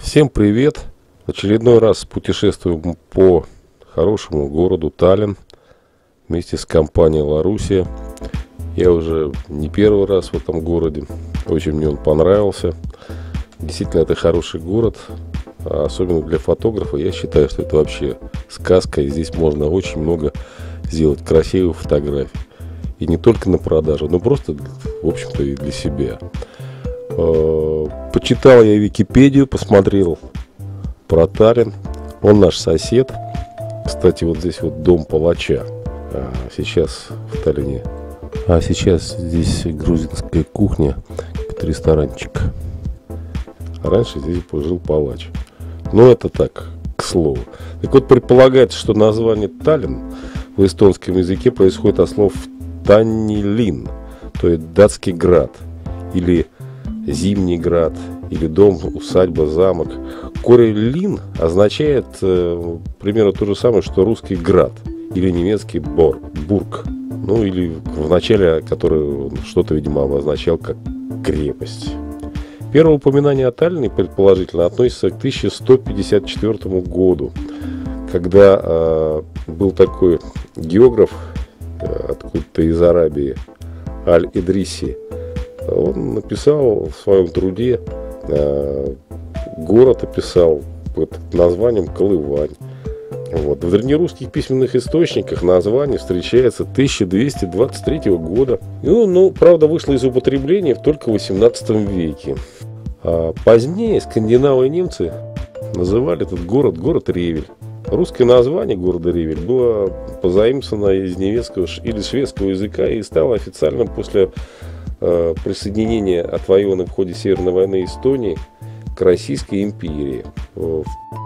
Всем привет! В очередной раз путешествуем по хорошему городу Таллин вместе с компанией Ларусия. Я уже не первый раз в этом городе, очень мне он понравился. Действительно, это хороший город, особенно для фотографа. Я считаю, что это вообще сказка, и здесь можно очень много сделать красивых фотографий. И не только на продажу, но просто, в общем-то, и для себя. Почитал я Википедию, посмотрел про Таллин. Он наш сосед. Кстати, вот здесь вот дом палача. Сейчас в Таллине. А сейчас здесь грузинская кухня, ресторанчик. А раньше здесь жил палач. Но это так, к слову. Так вот, предполагается, что название Таллин в эстонском языке происходит от слов Таннилин, то есть датский град, или зимний град, или дом, усадьба, замок. Корень лин означает примерно то же самое, что русский град, или немецкий бург. Ну, или в начале, который что-то, видимо, обозначал как крепость. Первое упоминание о Таллине, предположительно, относится к 1154 году, когда был такой географ откуда-то из Арабии, Аль-Идриси. Он написал в своем труде, город описал под названием Колывань. Вот. В древнерусских письменных источниках название встречается 1223 года. Ну, правда, вышло из употребления только в 18 веке. А позднее скандинавы и немцы называли этот город Ревель. Русское название города Ревель было позаимствовано из немецкого или шведского языка и стало официальным после присоединения отвоеванной в ходе Северной войны Эстонии к Российской империи. В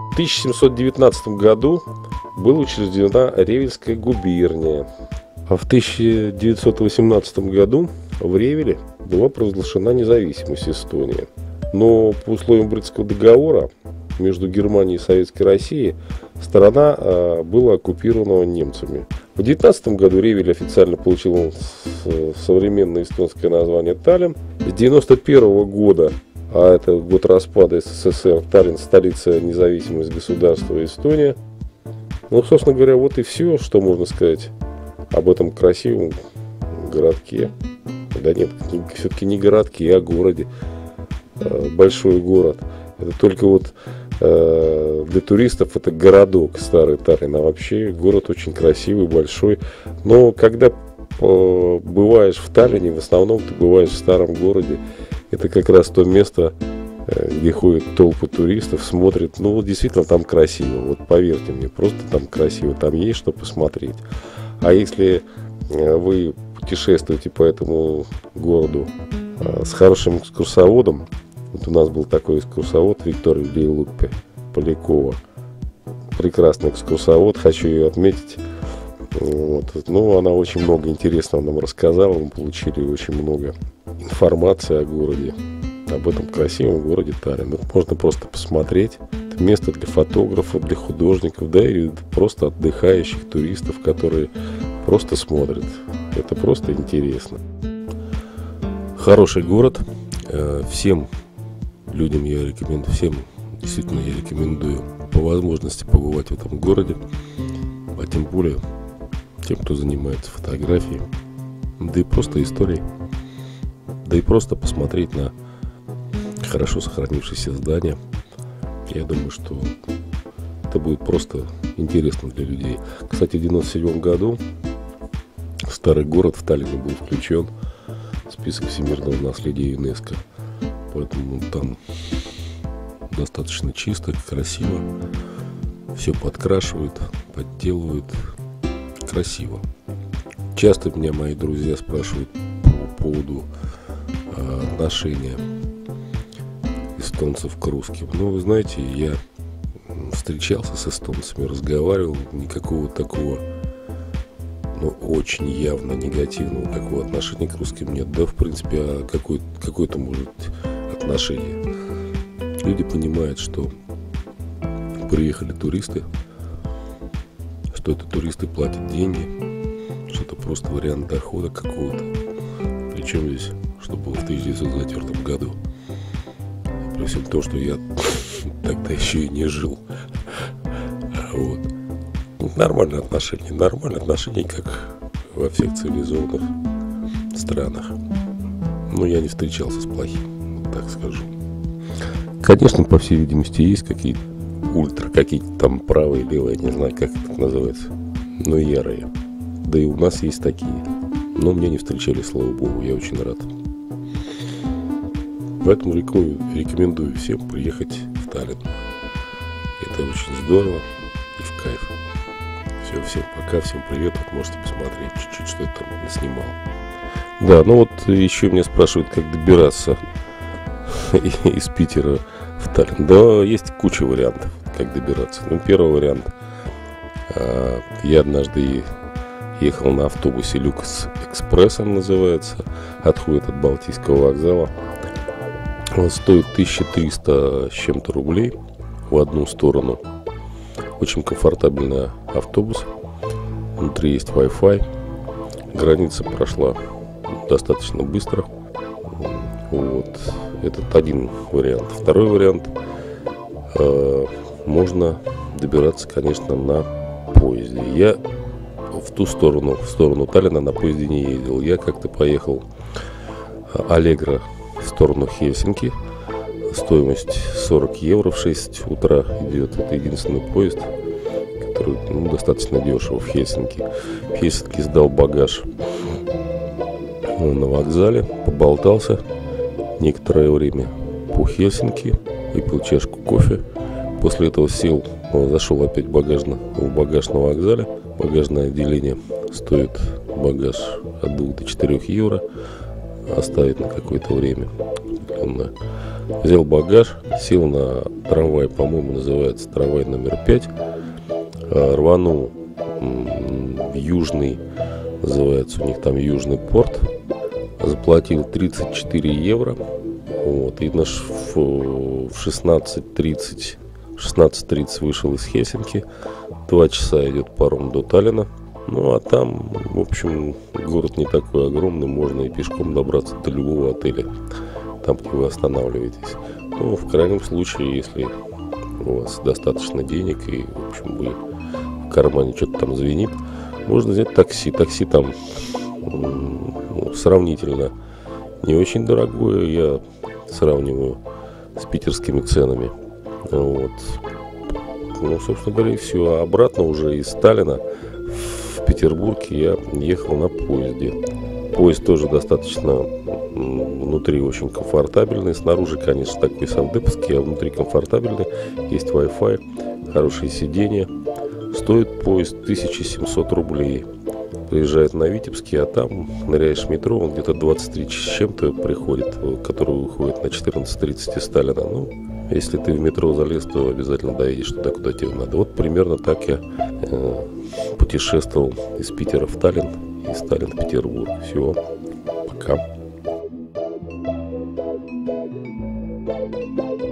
1719 году была учреждена Ревельская губерния, а в 1918 году в Ревеле была провозглашена независимость Эстонии. Но по условиям Брестского договора между Германией и Советской Россией страна была оккупирована немцами. В 19 году Ревель официально получил современное эстонское название Таллин. С 91 года, а это год распада СССР, Таллин — столица независимого государства Эстония. Ну, собственно говоря, вот и все, что можно сказать об этом красивом городке. Да нет, все-таки не городке, а городе. Большой город. Это только вот для туристов это городок старый Таллин, а вообще город очень красивый, большой. Но когда бываешь в Таллине, в основном ты бываешь в старом городе. Это как раз то место, где ходят толпы туристов, смотрят. Ну вот действительно там красиво. Вот поверьте мне, просто там красиво. Там есть что посмотреть. А если вы путешествуете по этому городу с хорошим экскурсоводом, вот у нас был такой экскурсовод Виктория Лейлуппе Полякова. Прекрасный экскурсовод, хочу ее отметить. Вот. Ну, она очень много интересного нам рассказала. Мы получили очень много информации о городе, об этом красивом городе Таллин. Это можно просто посмотреть. Это место для фотографов, для художников, да, и просто отдыхающих туристов, которые просто смотрят. Это просто интересно. Хороший город. Всем людям я рекомендую, всем действительно я рекомендую по возможности побывать в этом городе, а тем более тем, кто занимается фотографией, да и просто историей, да и просто посмотреть на хорошо сохранившиеся здания. Я думаю, что это будет просто интересно для людей. Кстати, в 1997 году старый город в Таллине был включен в список всемирного наследия ЮНЕСКО. Поэтому там достаточно чисто, красиво. Все подкрашивают, подделывают. Красиво. Часто меня мои друзья спрашивают по поводу отношения эстонцев к русским. Ну, вы знаете, я встречался с эстонцами, разговаривал. Никакого такого, ну, очень явно негативного такого отношения к русским нет. Да, в принципе, а какое-то может отношение. Люди понимают, что приехали туристы, что это туристы платят деньги, что это просто вариант дохода какого-то. Причем здесь, что было в 1904 году. При всем том, что я тогда еще и не жил. Вот. Нормальные отношения, как во всех цивилизованных странах. Но я не встречался с плохим, вот так скажу. Конечно, по всей видимости, есть какие-то какие-то там правые, левые, не знаю, как это называется, но ярые. Да и у нас есть такие. Но мне не встречали, слава богу, я очень рад. Поэтому рекомендую всем приехать в Таллин. Это очень здорово и в кайф. Все, всем пока, всем привет. Вот можете посмотреть чуть-чуть, что я там наснимал. Да, ну вот еще меня спрашивают, как добираться из Питера в Таллин. Да, есть куча вариантов, как добираться. Ну, первый вариант. Я однажды ехал на автобусе Люкс Экспресс, он называется. Отходит от Балтийского вокзала. Он стоит 1300 с чем-то рублей в одну сторону. Очень комфортабельный автобус. Внутри есть Wi-Fi. Граница прошла достаточно быстро. Вот. Этот один вариант. Второй вариант. Можно добираться, конечно, на поезде. Я в сторону Таллина на поезде не ездил. Я как-то поехал Аллегро в сторону Хельсинки. Стоимость 40 евро в 6 утра идет. Это единственный поезд, который достаточно дешево в Хельсинки. В Хельсинки сдал багаж на вокзале, поболтался некоторое время по Хельсинки, выпил чашку кофе. После этого зашел опять в багаж на вокзале. Багажное отделение стоит багаж от 2 до 4 евро. Оставить на какое-то время. Взял багаж, сел на трамвай, по-моему, называется трамвай номер 5. Рванул в Южный, называется у них там Южный порт. Заплатил 34 евро. Вот, и в 16:30 вышел из Хельсинки. 2 часа идет паром до Таллина. Ну, а там, в общем, город не такой огромный, можно и пешком добраться до любого отеля, там, где вы останавливаетесь. Ну, в крайнем случае, если у вас достаточно денег и, в общем, вы в кармане что-то там звенит, можно взять такси. Такси там сравнительно не очень дорогое, я сравниваю с питерскими ценами. Вот. Ну, собственно говоря, и все. А обратно уже из Таллина в Петербург я ехал на поезде. Поезд тоже достаточно внутри очень комфортабельный. Снаружи, конечно, такой совдеповский, а внутри комфортабельный. Есть Wi-Fi, хорошие сиденья. Стоит поезд 1700 рублей. Приезжает на Витебский, а там ныряешь в метро, он где-то 23 с чем-то приходит, который выходит на 14:30 из Таллина. Ну, если ты в метро залез, то обязательно доедешь туда, куда тебе надо. Вот примерно так я путешествовал из Питера в Таллин, из Таллина в Петербург. Все, пока.